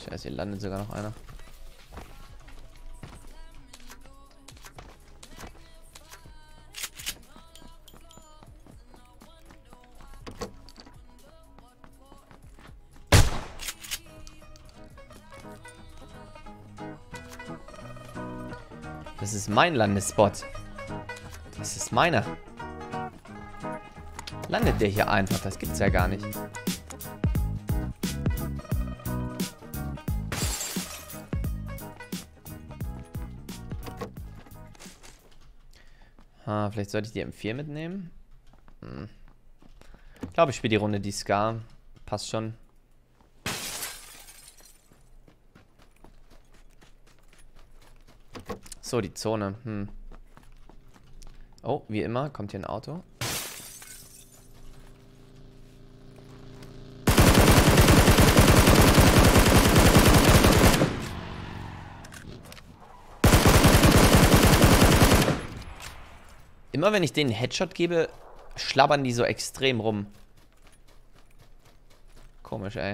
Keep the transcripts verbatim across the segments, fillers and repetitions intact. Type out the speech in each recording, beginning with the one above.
Scheiße, hier landet sogar noch einer. Das ist mein Landespot. Das ist meiner. Landet der hier einfach? Das gibt's ja gar nicht. Ah, vielleicht sollte ich die M vier mitnehmen. Hm. Ich glaube, ich spiele die Runde die Scar. Passt schon. So, die Zone. Hm. Oh, wie immer, kommt hier ein Auto. Immer wenn ich denen einen Headshot gebe, schlabbern die so extrem rum. Komisch, ey.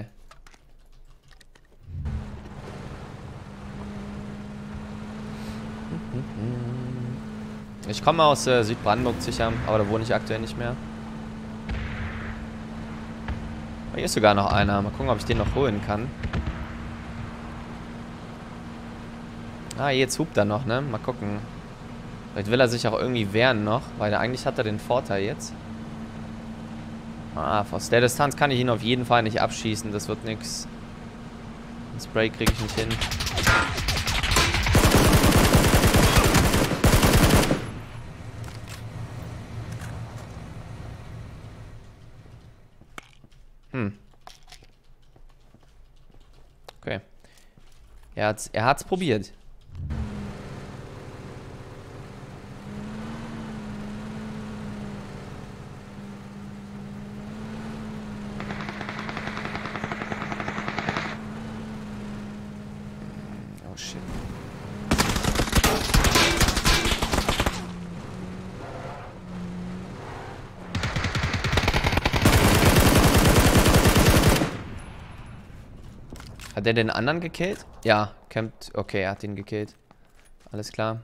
Ich komme aus äh, Südbrandenburg sicher, aber da wohne ich aktuell nicht mehr. Hier ist sogar noch einer. Mal gucken, ob ich den noch holen kann. Ah, jetzt hupt er noch, ne? Mal gucken. Vielleicht will er sich auch irgendwie wehren noch, weil er, eigentlich hat er den Vorteil jetzt. Ah, aus der Distanz kann ich ihn auf jeden Fall nicht abschießen. Das wird nix. Ein Spray kriege ich nicht hin. Hm. Okay. Er hat's, er hat's probiert. Oh shit. Hat er den anderen gekillt? Ja, campt. Okay, er hat ihn gekillt. Alles klar.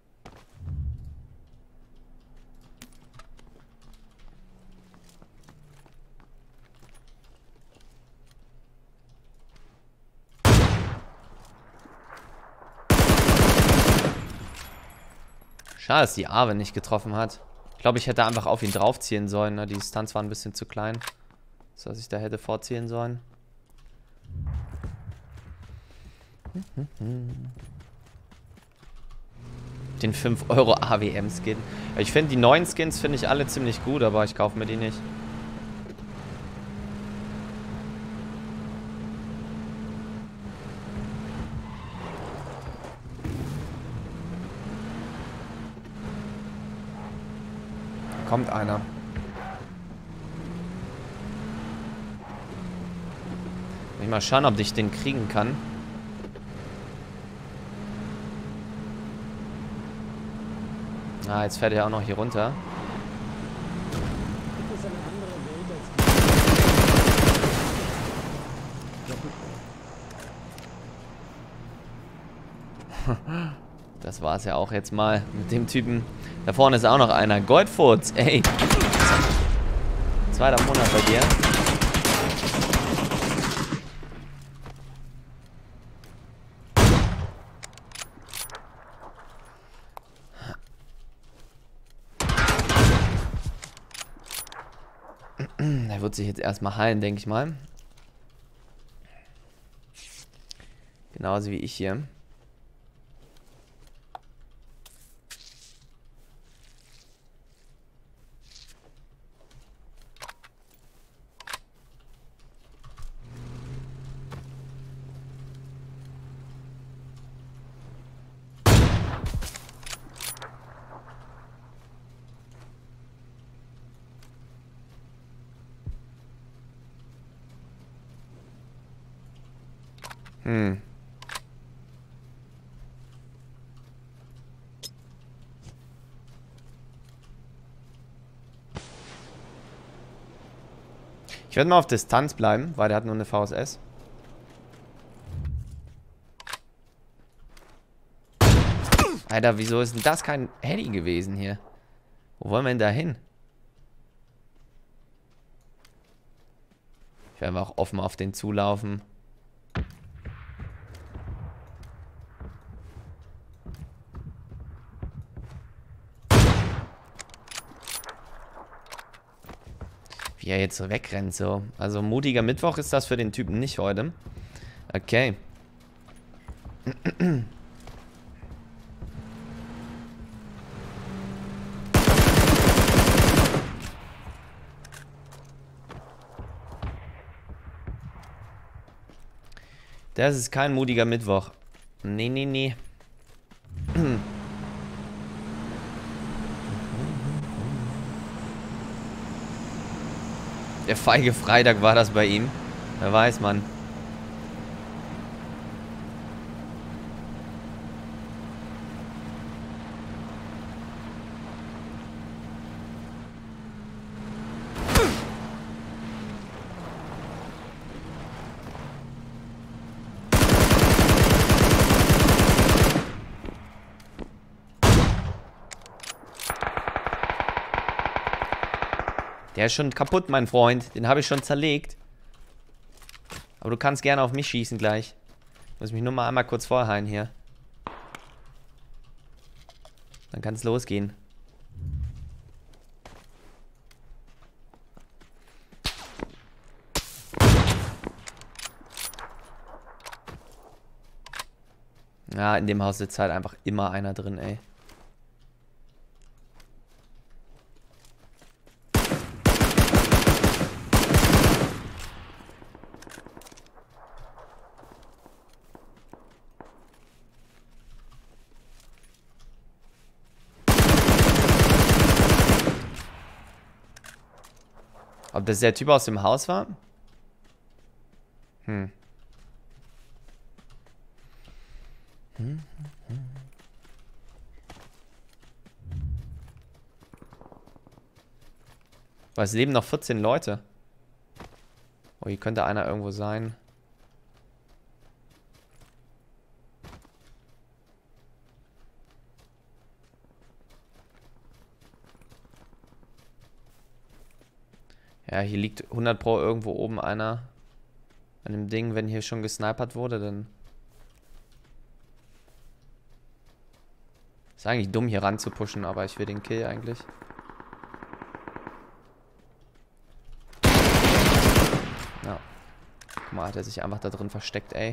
Schade, dass die Arve nicht getroffen hat. Ich glaube, ich hätte einfach auf ihn draufziehen sollen. Ne? Die Distanz war ein bisschen zu klein, dass ich da hätte vorziehen sollen. Den fünf Euro A W M-Skin. Ich finde die neuen Skins finde ich alle ziemlich gut, aber ich kaufe mir die nicht. Da kommt einer. Will ich mal schauen, ob ich den kriegen kann. Ah, jetzt fährt er auch noch hier runter. Das war es ja auch jetzt mal mit dem Typen. Da vorne ist auch noch einer. Goldfurz, ey. Zweiter Monat bei dir. Er wird sich jetzt erstmal heilen, denke ich mal. Genauso wie ich hier. Hm. Ich werde mal auf Distanz bleiben, weil der hat nur eine V S S. Alter, wieso ist denn das kein Heli gewesen hier? Wo wollen wir denn da hin? Ich werde auch offen auf den zulaufen. Wie er jetzt so wegrennt, so. Also mutiger Mittwoch ist das für den Typen nicht heute. Okay. Das ist kein mutiger Mittwoch. Nee, nee, nee. Der feige Freitag war das bei ihm. Wer weiß, Mann. Der ist schon kaputt, mein Freund. Den habe ich schon zerlegt. Aber du kannst gerne auf mich schießen gleich. Ich muss mich nur mal einmal kurz vorheilen hier. Dann kann es losgehen. Ja, in dem Haus sitzt halt einfach immer einer drin, ey. Ob das der Typ aus dem Haus war? Hm. Hm, hm. Aber es leben noch vierzehn Leute. Oh, hier könnte einer irgendwo sein. Ja, hier liegt hundert Pro irgendwo oben einer an dem Ding. Wenn hier schon gesnipert wurde, dann ist eigentlich dumm hier ran zu pushen, aber ich will den Kill eigentlich. Ja. Guck mal, hat er sich einfach da drin versteckt, ey.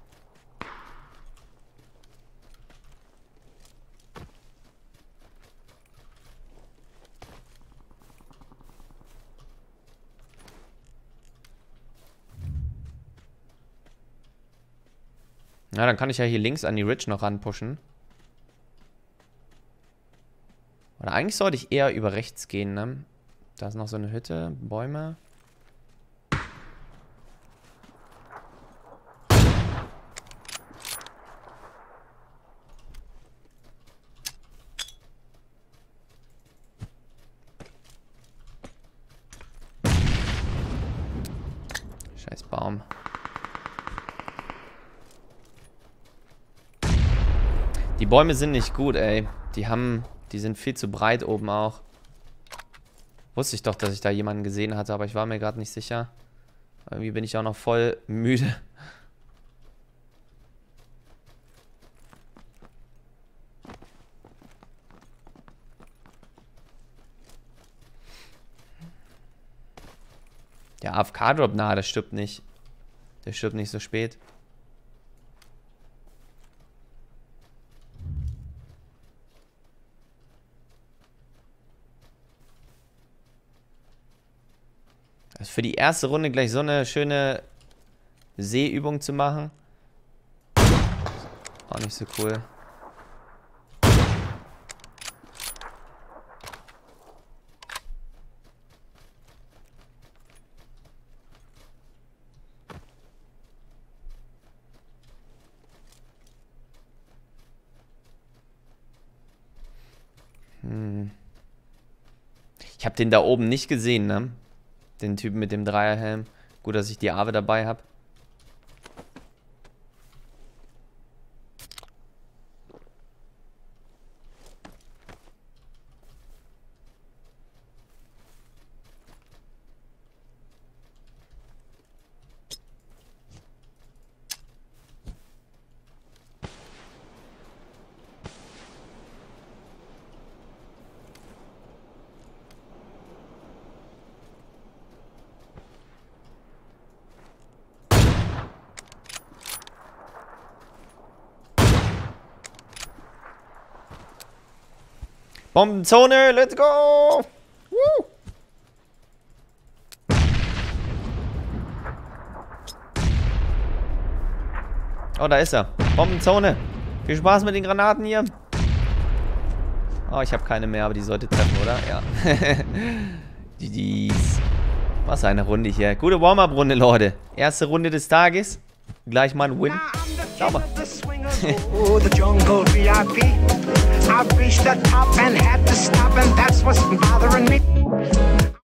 Ja, dann kann ich ja hier links an die Ridge noch ranpushen. Oder eigentlich sollte ich eher über rechts gehen, ne? Da ist noch so eine Hütte, Bäume. Scheiß Baum. Die Bäume sind nicht gut, ey. Die haben, die sind viel zu breit oben auch. Wusste ich doch, dass ich da jemanden gesehen hatte, aber ich war mir gerade nicht sicher. Irgendwie bin ich auch noch voll müde. Der A F K-Drop, na, der stirbt nicht. Der stirbt nicht so spät. Also für die erste Runde gleich so eine schöne Seeübung zu machen. Auch nicht so cool. Hm. Ich habe den da oben nicht gesehen, ne? Den Typen mit dem Dreierhelm. Gut, dass ich die Awe dabei habe. Bombenzone, let's go! Woo. Oh, da ist er. Bombenzone. Viel Spaß mit den Granaten hier. Oh, ich habe keine mehr, aber die sollte treffen, oder? Ja. G G's. Was eine Runde hier. Gute Warm-Up-Runde, Leute. Erste Runde des Tages. Gleich mal ein Win. Sauber. The jungle V I P. I reached the top and had to stop, and that's what's bothering me.